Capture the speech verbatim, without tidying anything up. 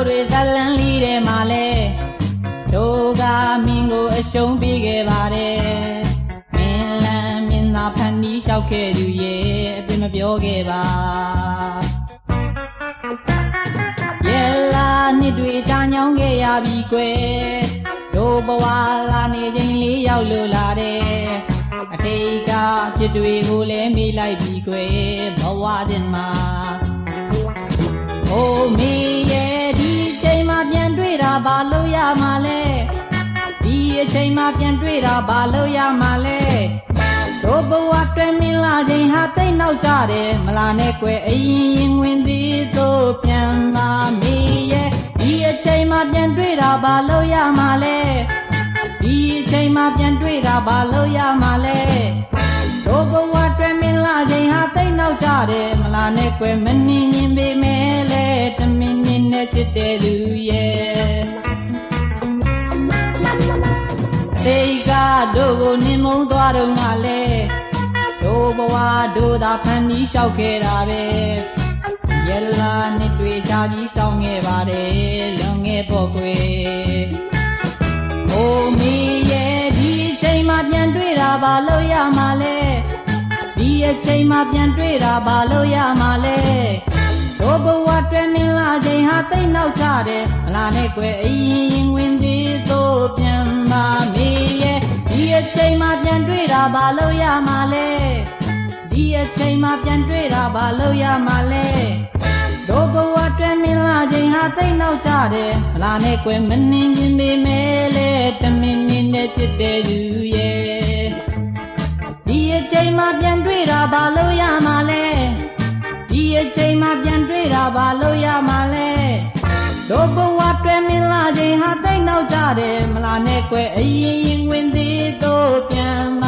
တွေဇလန်လေးထဲမှာလဲတို့ကမင်းကိုအရှုံးပေးခဲ့ပါတယ်မင်းလန်းမင်းသားဖန်တီးလျှောက်ခဲ့သူရဲ့အပြစ်မပြောခဲ့ပါရဲ့လာနှစ်တွေကြာညောင်းခဲ့ရပြီကွယ်တို့ဘဝလာနေချိန်လေးရောက်လို့လာတဲ့အထိတ်ကအဖြစ်တွေကိုလည်းမေးလိုက်ပြီကွယ်ဘဝတင်မှာအိုမေရဲ့ဒီအချိန်မှပြန်တွေ့တာဘာလို့ရမှာလဲဒီအချိန်မှပြန်တွေ့တာဘာလို့ရမှာလဲတို့ဘဝတွင်မင်းလာချိန်ဟာတိတ်နောက်ကြတယ်မလာနဲ့ကွယ်အရင်ရင်ဝင်သည်တို့ပြန်มาမေရဲ့ဒီအချိန်မှပြန်တွေ့တာဘာလို့ရမှာလဲဒီအချိန်မှပြန်တွေ့တာဘာလို့ရမှာလဲတို့ဘဝတွင်မင်းလာချိန်ဟာတိတ်နောက်ကြတယ်မလာနဲ့ကွယ်မနှင်းရင်ပေမဲ့လဲတမင်းနင်းနဲ့ချစ်တဲ့လူရဲ့တေကတို့ကိုနင်းမုံသွားတော့ငါလဲတို့ဘဝတို့သာဖန်တီးလျှောက်ခဲ့တာပဲရလာနှစ်တွေကြာကြီးဆောင်ခဲ့ပါတယ်လွန်ခဲ့ဖို့ကွယ်အိုမီရဲ့ဒီအချိန်မှပြန်တွေ့တာဘာလို့ရမှာလဲဒီအချိန်မှပြန်တွေ့တာဘာလို့ရမှာလဲတို့ဘဝတွင်မင်းလာချိန်ဟာတိတ်နောက်ကြတယ်မလာနဲ့ကွယ်အရင်ရင်ဝင်သည်တို့ပြန်มาမေရဲ့ဒီအချိန်မှပြန်တွေ့တာဘာလို့ရမှာလဲဒီအချိန်မှပြန်တွေ့တာဘာလို့ရမှာလဲတို့ဘဝတွင်မင်းလာချိန်ဟာတိတ်နောက်ကြတယ်မလာနဲ့ကွယ်မနှင်းခြင်းပေမဲ့လဲတမင်းနင်းနဲ့ချစ်တဲ့သူရဲ့ဒီအချိန်မှပြန်တွေ့တာဘာလို့ရမှာလဲဒီအချိန်မှပြန်တွေ့တာဘာလို့ရမှာလဲတို့ဘဝတွင်မင်းလာချိန်ဟာတိတ်နောက်ကြတယ်မလာနဲ့ကွယ်အရင်ရင်ဝင်သည်တို့ပြန်